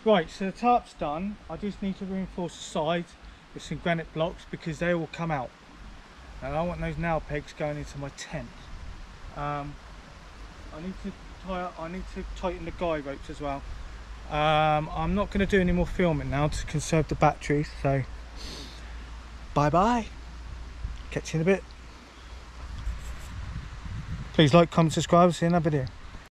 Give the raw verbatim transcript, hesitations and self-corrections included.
Right, so the tarp's done. I just need to reinforce the sides with some granite blocks because they will come out. And I want those nail pegs going into my tent. Um, I need to tie up, I need to tighten the guy ropes as well. Um, I'm not going to do any more filming now to conserve the batteries, so bye bye. Catch you in a bit. Please like, comment, subscribe, see you in another video.